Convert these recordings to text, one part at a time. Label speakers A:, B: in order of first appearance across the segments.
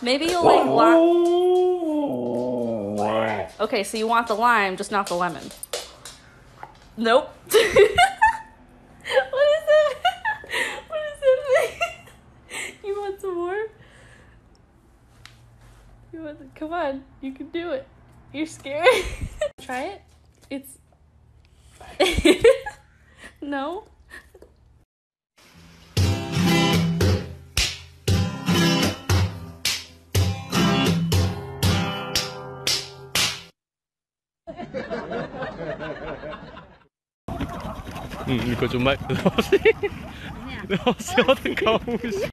A: Maybe you'll like lime. Okay, so you want the lime, just not the lemon. Nope. What is it? What is it? You want some more? Come on, you can do it. You're scared. Try it. It's no.
B: Iko cuma Rossi kamus.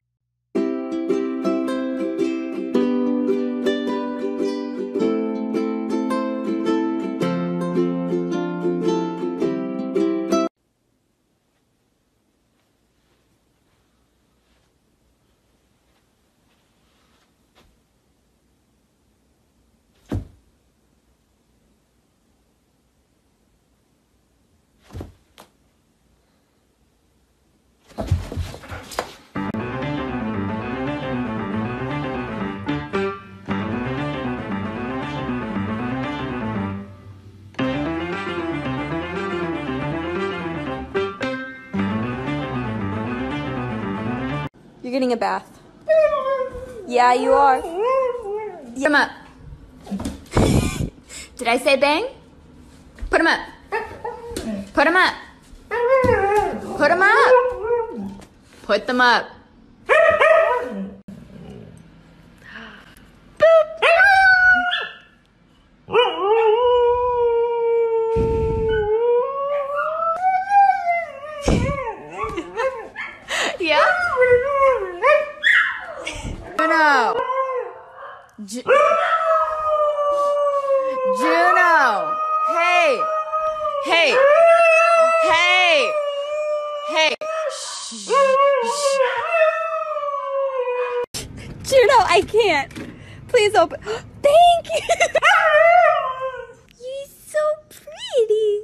C: You're getting a bath. Yeah, you are. Put him up. Did I say bang? Put him up. Put him up. Put him up. Put them up. Yeah? Juno! Juno! Hey! Hey! Hey! Hey! Shh. Juno, I can't. Please open. Thank you! You're so pretty.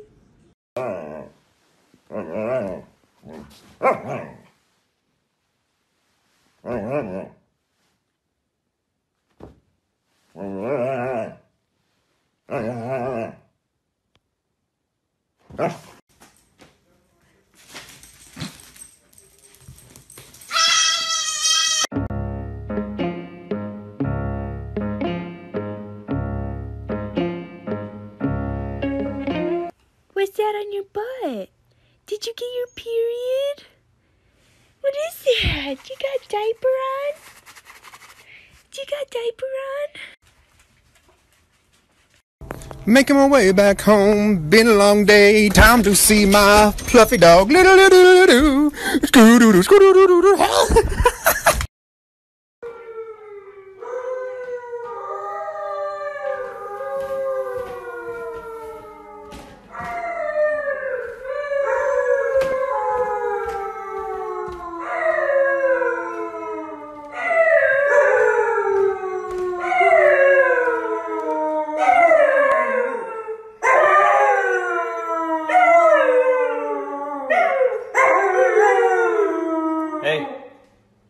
C: What's that on your butt? Did you get your period? What is that? You got diaper on? You got diaper on?
D: Making my way back home, been a long day, time to see my fluffy dog.
B: Hey,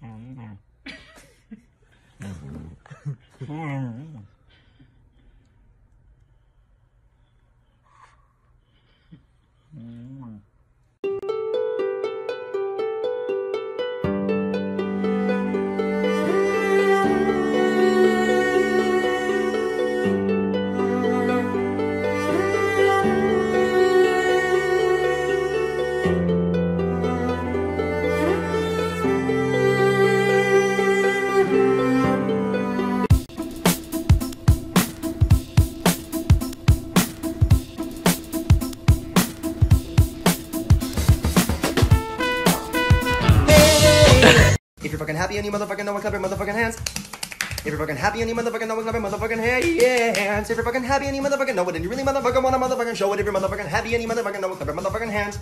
E: If you're fucking happy and you motherfucking know it, clap your motherfucking hands. If you're fucking happy and you motherfucking know it, clap your motherfucking hands. If you're fucking happy and you motherfucking know it, and you really motherfucking wanna motherfucking show it. If you're motherfucking happy and you motherfucking know it, clap your motherfucking hands.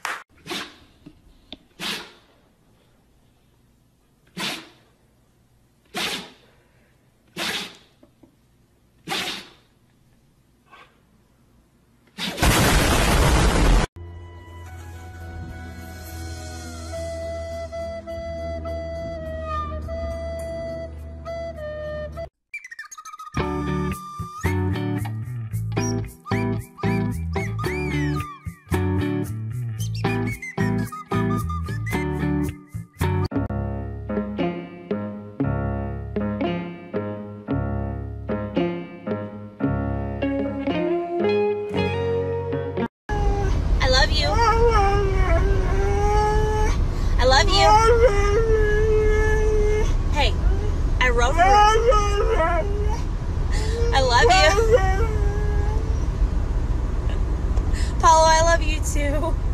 C: I love you. Hey, I wrote for it. I love you. Paulo, I love you too.